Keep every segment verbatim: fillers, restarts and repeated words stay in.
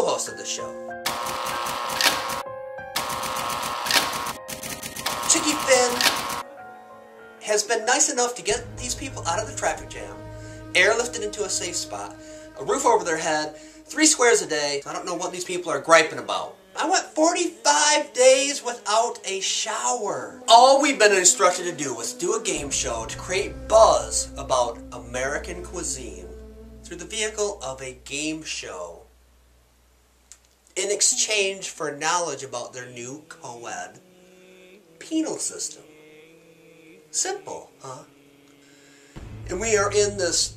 co-host of the show. Chicky Finn has been nice enough to get these people out of the traffic jam, airlifted into a safe spot, a roof over their head, three squares a day. I don't know what these people are griping about. I went forty-five days without a shower. All we've been instructed to do was do a game show to create buzz about American cuisine through the vehicle of a game show in exchange for knowledge about their new co-ed penal system. Simple, huh? And we are in this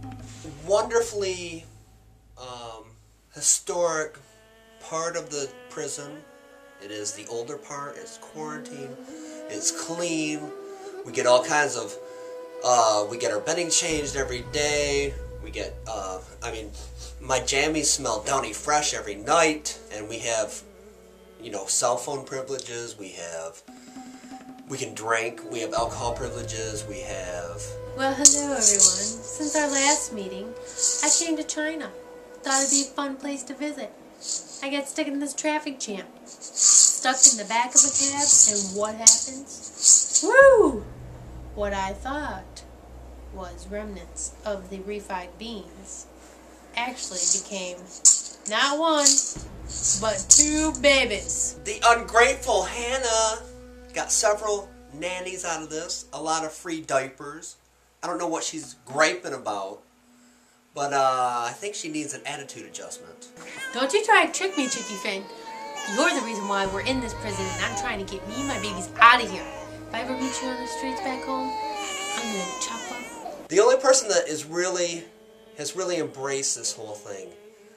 wonderfully um, historic part of the prison. It is the older part. It's quarantine. It's clean. We get all kinds of, uh, we get our bedding changed every day. We get, uh, I mean, my jammies smell Downy Fresh every night. And we have, you know, cell phone privileges. We have, we can drink. We have alcohol privileges. We have... Well, hello everyone. Since our last meeting, I came to China. Thought it'd be a fun place to visit. I got stuck in this traffic jam. Stuck in the back of a cab, and what happens? Woo! What I thought was remnants of the refried beans actually became not one, but two babies. The ungrateful Hannah got several nannies out of this, a lot of free diapers. I don't know what she's griping about. But, uh, I think she needs an attitude adjustment. Don't you try to trick me, Chicky Finn. You're the reason why we're in this prison, and I'm trying to get me and my babies out of here. If I ever meet you on the streets back home, I'm gonna chop up. The only person that is really, has really embraced this whole thing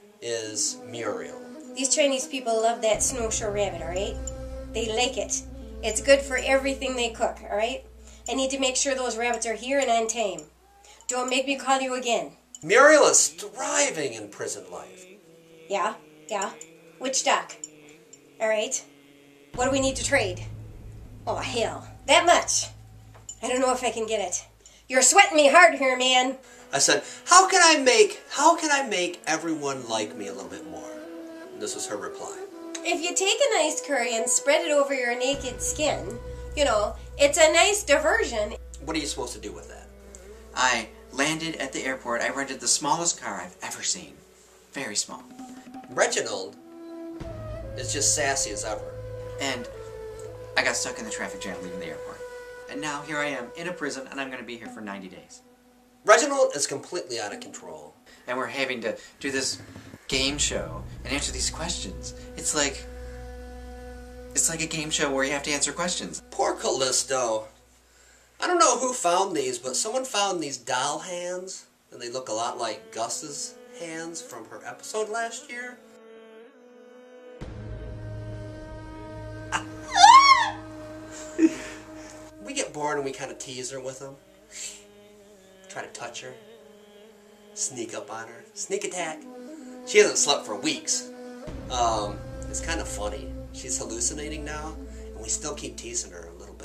is Muriel. These Chinese people love that snowshoe rabbit, alright? They like it. It's good for everything they cook, alright? I need to make sure those rabbits are here and on time. Don't make me call you again. Muriel is thriving in prison life. Yeah, yeah. Which dock? Alright. What do we need to trade? Oh, hell. That much. I don't know if I can get it. You're sweating me hard here, man. I said, how can I make, how can I make everyone like me a little bit more? And this was her reply. If you take a nice curry and spread it over your naked skin, you know, it's a nice diversion. What are you supposed to do with that? I landed at the airport. I rented the smallest car I've ever seen. Very small. Reginald is just sassy as ever. And I got stuck in the traffic jam leaving the airport. And now here I am in a prison, and I'm going to be here for ninety days. Reginald is completely out of control. And we're having to do this game show and answer these questions. It's like... It's like a game show where you have to answer questions. Poor Callisto. I don't know who found these, but someone found these doll hands, and they look a lot like Gus's hands from her episode last year. We get bored and we kind of tease her with them. Try to touch her. Sneak up on her. Sneak attack. She hasn't slept for weeks. Um, it's kind of funny. She's hallucinating now, and we still keep teasing her a little bit.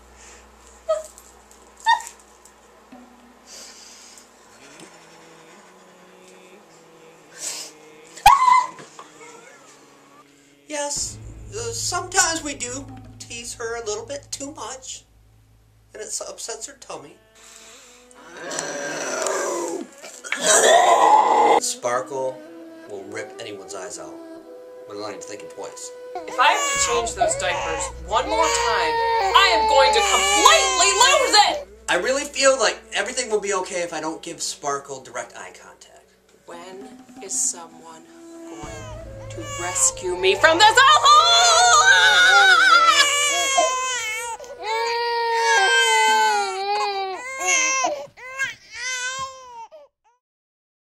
Yes, uh, sometimes we do tease her a little bit too much, and it upsets her tummy. Sparkle will rip anyone's eyes out, but I'm not even thinking twice. If I have to change those diapers one more time, I am going to completely lose it! I really feel like everything will be okay if I don't give Sparkle direct eye contact. When is someone going to rescue me from this hellhole?